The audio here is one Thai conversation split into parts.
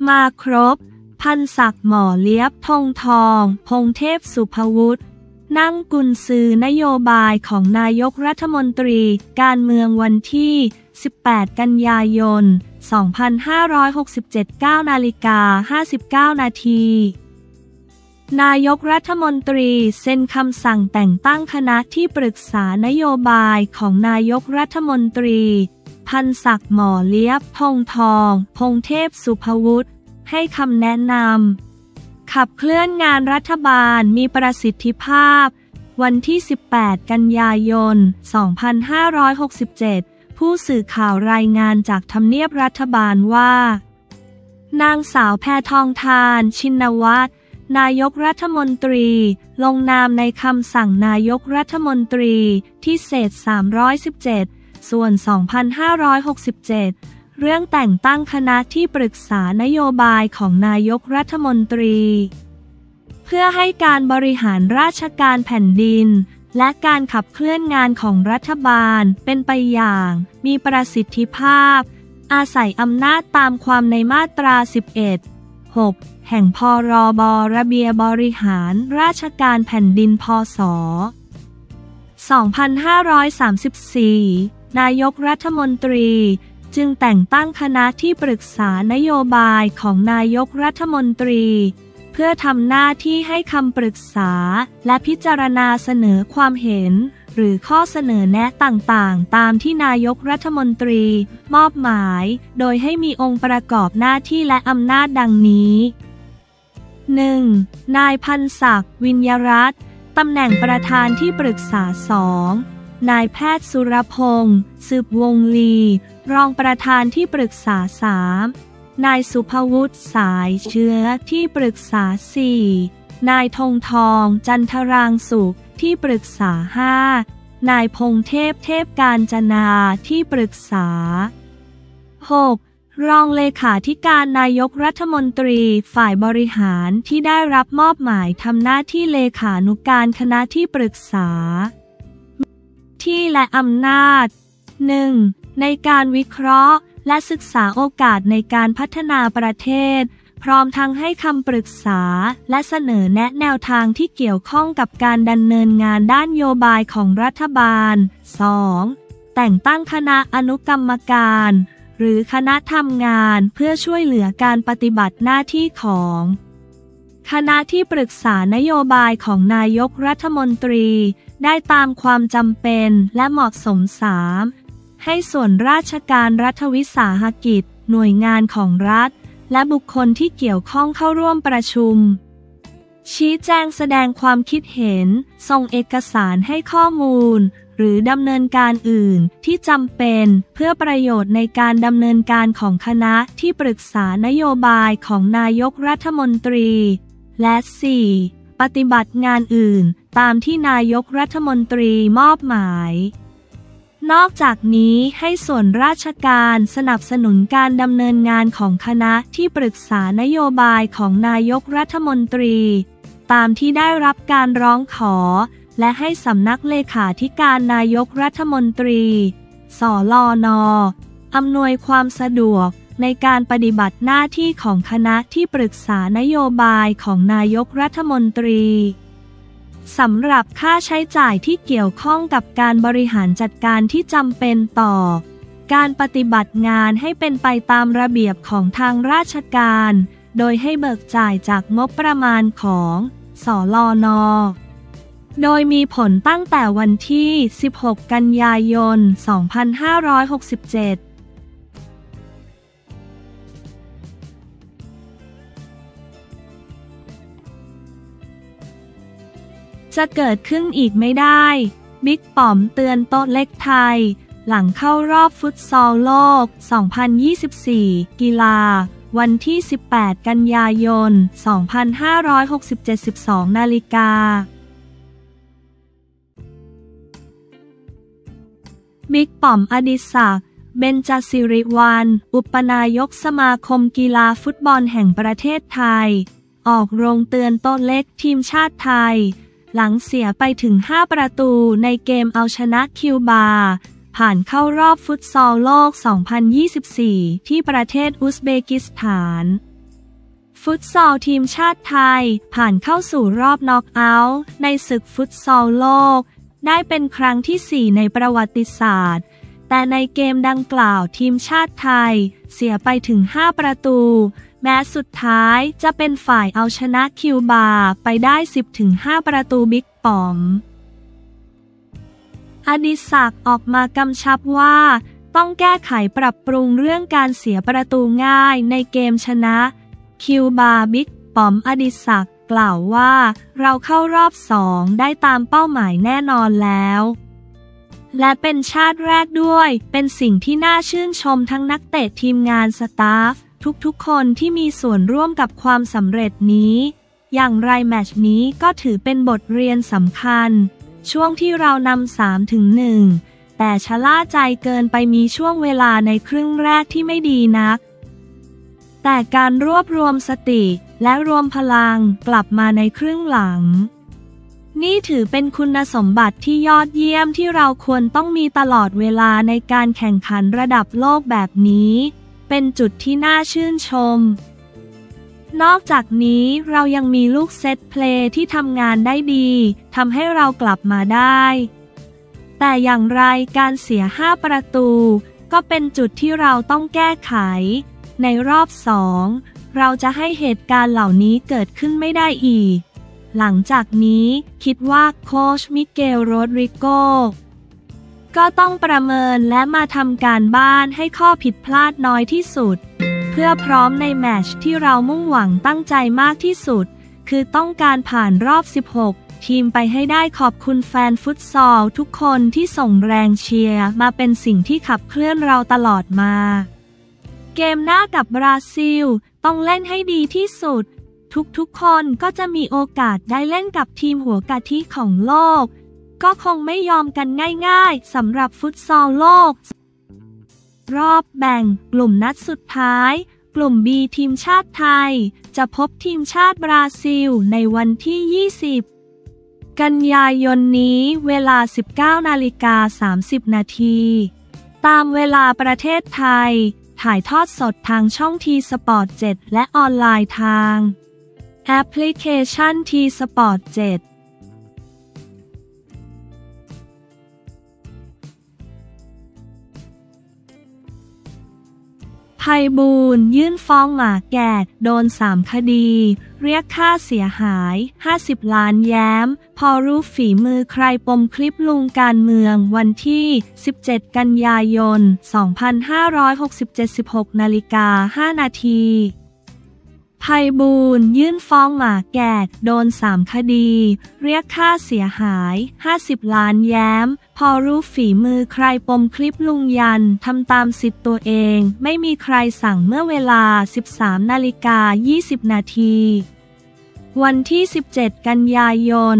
มาครบพันศักดิ์หมอเลียบธงทองพงเทพสุภวุฒินั่งกุญซือนโยบายของนายกรัฐมนตรีการเมืองวันที่ 18 กันยายน 2567 9:59 นาทีนายกรัฐมนตรีเซ็นคำสั่งแต่งตั้งคณะที่ปรึกษานโยบายของนายกรัฐมนตรีพันศักดิ์หมอเลียบธงทองพงเทพสุภวุฒิให้คำแนะนำขับเคลื่อนงานรัฐบาลมีประสิทธิภาพวันที่ 18 กันยายน 2567 ผู้สื่อข่าวรายงานจากทำเนียบรัฐบาลว่านางสาวแพทองธารชินวัตรนายกรัฐมนตรีลงนามในคำสั่งนายกรัฐมนตรีที่เศษ317ส่วน2567เรื่องแต่งตั้งคณะที่ปรึกษานโยบายของนายกรัฐมนตรีเพื่อให้การบริหารราชการแผ่นดินและการขับเคลื่อนงานของรัฐบาลเป็นไปอย่างมีประสิทธิภาพอาศัยอำนาจตามความในมาตรา 11.6 แห่งพ.ร.บ.ระเบียบบริหารราชการแผ่นดินพ.ศ. 2534 นายกรัฐมนตรีจึงแต่งตั้งคณะที่ปรึกษานโยบายของนายกรัฐมนตรีเพื่อทำหน้าที่ให้คำปรึกษาและพิจารณาเสนอความเห็นหรือข้อเสนอแนะต่างๆตามที่นายกรัฐมนตรีมอบหมายโดยให้มีองค์ประกอบหน้าที่และอำนาจดังนี้ 1. นายพันศักดิ์วิญญรัตน์ตำแหน่งประธานที่ปรึกษา 2. นายแพทย์สุรพงษ์สืบวงศ์ลีรองประธานที่ปรึกษา 3. นายสุภวุฒิสายเชื้อที่ปรึกษา 4. นายธงทองจันทรางสุขที่ปรึกษา 5. นายพงเทพเทพกาญจนาที่ปรึกษา 6. รองเลขาธิการนายกรัฐมนตรีฝ่ายบริหารที่ได้รับมอบหมายทำหน้าที่เลขานุการคณะที่ปรึกษาที่และอำนาจ 1. ในการวิเคราะห์และศึกษาโอกาสในการพัฒนาประเทศพร้อมทั้งให้คำปรึกษาและเสนอแนะแนวทางที่เกี่ยวข้องกับการดำเนินงานด้านนโยบายของรัฐบาล 2. แต่งตั้งคณะอนุกรรมการหรือคณะทำงานเพื่อช่วยเหลือการปฏิบัติหน้าที่ของคณะที่ปรึกษานโยบายของนายกรัฐมนตรีได้ตามความจำเป็นและเหมาะสม 3. ให้ส่วนราชการรัฐวิสาหกิจหน่วยงานของรัฐและบุคคลที่เกี่ยวข้องเข้าร่วมประชุมชี้แจงแสดงความคิดเห็นส่งเอกสารให้ข้อมูลหรือดำเนินการอื่นที่จำเป็นเพื่อประโยชน์ในการดำเนินการของคณะที่ปรึกษานโยบายของนายกรัฐมนตรีและ 4. ปฏิบัติงานอื่นตามที่นายกรัฐมนตรีมอบหมายนอกจากนี้ให้ส่วนราชการสนับสนุนการดำเนินงานของคณะที่ปรึกษานโยบายของนายกรัฐมนตรีตามที่ได้รับการร้องขอและให้สำนักเลขาธิการนายกรัฐมนตรีสลน.อำนวยความสะดวกในการปฏิบัติหน้าที่ของคณะที่ปรึกษานโยบายของนายกรัฐมนตรีสำหรับค่าใช้จ่ายที่เกี่ยวข้องกับการบริหารจัดการที่จำเป็นต่อการปฏิบัติงานให้เป็นไปตามระเบียบของทางราชการโดยให้เบิกจ่ายจากงบประมาณของสลน.โดยมีผลตั้งแต่วันที่ 16 กันยายน 2567จะเกิดขึ้นอีกไม่ได้บิ๊กป้อมเตือนโต๊ะเล็กไทยหลังเข้ารอบฟุตซอลโลก 2024 กีฬาวันที่ 18 กันยายน 2567 12 นาฬิกาบิ๊กป้อมอดิศักดิ์ เบญจสิริวรรณ อุปนายกสมาคมกีฬาฟุตบอลแห่งประเทศไทยออกโรงเตือนโต๊ะเล็กทีมชาติไทยหลังเสียไปถึง 5 ประตูในเกมเอาชนะคิวบาผ่านเข้ารอบฟุตซอลโลก 2024 ที่ประเทศอุซเบกิสถานฟุตซอลทีมชาติไทยผ่านเข้าสู่รอบน็อกเอาท์ในศึกฟุตซอลโลกได้เป็นครั้งที่ 4 ในประวัติศาสตร์แต่ในเกมดังกล่าวทีมชาติไทยเสียไปถึง 5 ประตูแม้สุดท้ายจะเป็นฝ่ายเอาชนะคิวบาไปได้ 10-5 ประตูบิ๊กป๋อมอดิศักดิ์ออกมากำชับว่าต้องแก้ไขปรับปรุงเรื่องการเสียประตูง่ายในเกมชนะคิวบาบิ๊กป๋อมอดิศักดิ์กล่าวว่าเราเข้ารอบ 2ได้ตามเป้าหมายแน่นอนแล้วและเป็นชาติแรกด้วยเป็นสิ่งที่น่าชื่นชมทั้งนักเตะทีมงานสตาฟทุกๆคนที่มีส่วนร่วมกับความสำเร็จนี้อย่างไรแมตช์นี้ก็ถือเป็นบทเรียนสำคัญช่วงที่เรานำ 3-1 แต่ชะล่าใจเกินไปมีช่วงเวลาในครึ่งแรกที่ไม่ดีนักแต่การรวบรวมสติและรวมพลังกลับมาในครึ่งหลังนี่ถือเป็นคุณสมบัติที่ยอดเยี่ยมที่เราควรต้องมีตลอดเวลาในการแข่งขันระดับโลกแบบนี้เป็นจุดที่น่าชื่นชมนอกจากนี้เรายังมีลูกเซตเพลย์ที่ทำงานได้ดีทำให้เรากลับมาได้แต่อย่างไรการเสีย 5 ประตูก็เป็นจุดที่เราต้องแก้ไขในรอบ 2เราจะให้เหตุการณ์เหล่านี้เกิดขึ้นไม่ได้อีกหลังจากนี้คิดว่าโค้ชมิเกลโรดริโกก็ต้องประเมินและมาทำการบ้านให้ข้อผิดพลาดน้อยที่สุดเพื่อพร้อมในแมตช์ที่เรามุ่งหวังตั้งใจมากที่สุดคือต้องการผ่านรอบ 16 ทีมไปให้ได้ขอบคุณแฟนฟุตซอลทุกคนที่ส่งแรงเชียร์มาเป็นสิ่งที่ขับเคลื่อนเราตลอดมาเกมหน้ากับบราซิลต้องเล่นให้ดีที่สุดทุกคนก็จะมีโอกาสได้เล่นกับทีมหัวกะทิของโลกก็คงไม่ยอมกันง่ายๆสำหรับฟุตซอลโลกรอบแบ่งกลุ่มนัดสุดท้ายกลุ่ม B ทีมชาติไทยจะพบทีมชาติบราซิลในวันที่ 20 กันยายนนี้เวลา 19:30 นาทีตามเวลาประเทศไทยถ่ายทอดสดทางช่องทีสปอร์ต 7 และออนไลน์ทางแอปพลิเคชันทีสปอร์ต 7ไพบูลย์ยื่นฟ้องหมาแก่โดน3 คดีเรียกค่าเสียหาย50 ล้านแย้มพอรู้ฝีมือใครปมคลิปลุงการเมืองวันที่ 17 กันยายน 2567 16:05 นาทีไพบูลย์ยื่นฟ้องหมาแก่โดน3 คดีเรียกค่าเสียหาย50 ล้านแย้มพอรู้ฝีมือใครปมคลิปลุงยันทำตามสิทธิ์ตัวเองไม่มีใครสั่งเมื่อเวลา 13:20 นาทีวันที่ 17 กันยายน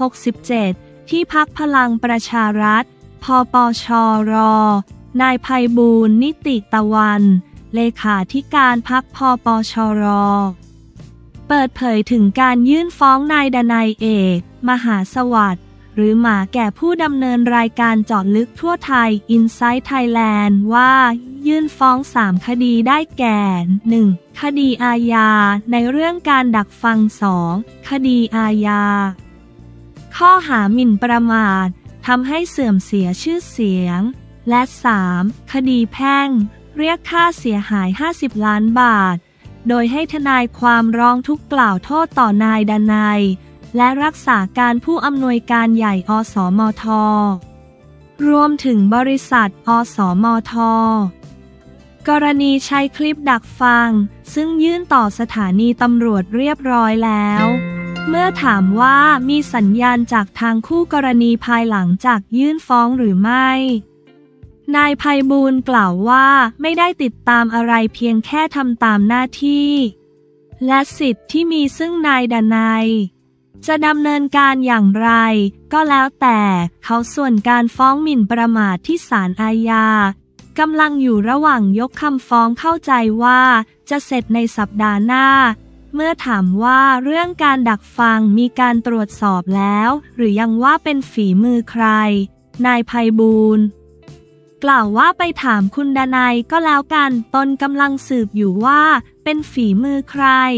67ที่พรรคพลังประชารัฐพปชรนายไพบูลย์นิติตะวันเลขาธิการพรรคพปชรเปิดเผยถึงการยื่นฟ้องนายดนัยเอกมหาสวัสดิ์หรือหมาแก่ผู้ดำเนินรายการเจาะลึกทั่วไทย Inside Thailand ว่ายื่นฟ้อง 3 คดีได้แก่ 1. คดีอาญาในเรื่องการดักฟัง 2. คดีอาญาข้อหาหมิ่นประมาททำให้เสื่อมเสียชื่อเสียงและ 3. คดีแพ่งเรียกค่าเสียหาย50 ล้านบาทโดยให้ทนายความร้องทุกข์กล่าวโทษต่อนายดนัยและรักษาการผู้อำนวยการใหญ่อสมทรวมถึงบริษัทอสมทกรณีใช้คลิปดักฟังซึ่งยื่นต่อสถานีตำรวจเรียบร้อยแล้วเมื่อถามว่ามีสัญญาณจากทางคู่กรณีภายหลังจากยื่นฟ้องหรือไม่นายไพบูลย์กล่าวว่าไม่ได้ติดตามอะไรเพียงแค่ทำตามหน้าที่และสิทธิ์ที่มีซึ่งนายดนัยจะดำเนินการอย่างไรก็แล้วแต่เขาส่วนการฟ้องหมิ่นประมาทที่ศาลอาญากำลังอยู่ระหว่างยกคำฟ้องเข้าใจว่าจะเสร็จในสัปดาห์หน้าเมื่อถามว่าเรื่องการดักฟังมีการตรวจสอบแล้วหรือยังว่าเป็นฝีมือใครนายไพบูลย์กล่าวว่าไปถามคุณดนัยก็แล้วกันตนกำลังสืบอยู่ว่าเป็นฝีมือใคร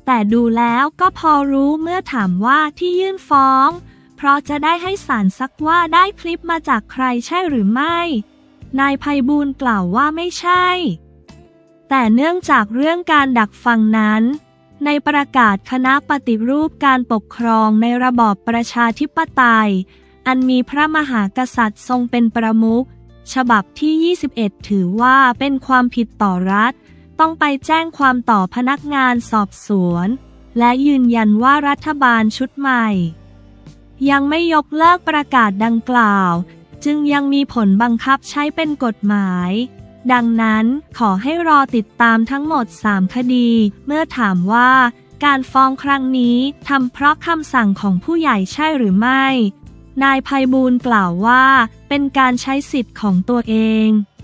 แต่ดูแล้วก็พอรู้เมื่อถามว่าที่ยื่นฟ้องเพราะจะได้ให้ศาลซักว่าได้คลิปมาจากใครใช่หรือไม่นายไพบูลย์กล่าวว่าไม่ใช่แต่เนื่องจากเรื่องการดักฟังนั้นในประกาศคณะปฏิรูปการปกครองในระบอบประชาธิปไตยอันมีพระมหากษัตริย์ทรงเป็นประมุขฉบับที่ 21 ถือว่าเป็นความผิดต่อรัฐต้องไปแจ้งความต่อพนักงานสอบสวนและยืนยันว่ารัฐบาลชุดใหม่ยังไม่ยกเลิกประกาศดังกล่าวจึงยังมีผลบังคับใช้เป็นกฎหมายดังนั้นขอให้รอติดตามทั้งหมด3คดีเมื่อถามว่าการฟ้องครั้งนี้ทำเพราะคำสั่งของผู้ใหญ่ใช่หรือไม่นายไพบูลย์กล่าวว่าเป็นการใช้สิทธิ์ของตัวเอง